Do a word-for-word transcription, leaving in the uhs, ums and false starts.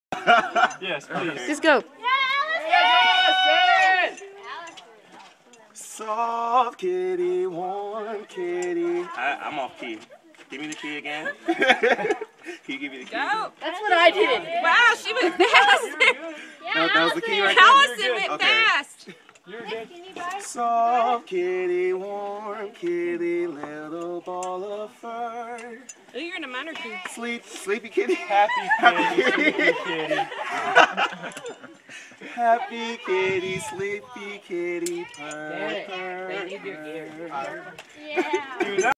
Yes, please. Just go. Soft kitty, warm kitty. I, I'm off key. Give me the key again. Can you give me the key? Go. That's what I did. Wow, she went fast. That, that was the key right Allison there? went Okay. fast. You're good. Soft kitty, warm kitty, little ball of fur. Oh, you're in a minor key. Sleep, sleepy kitty. Happy kitty, sleepy kitty. Happy kitty, sleepy kitty, purr, Dang it. purr, They need your ear. purr. Yeah. Dude,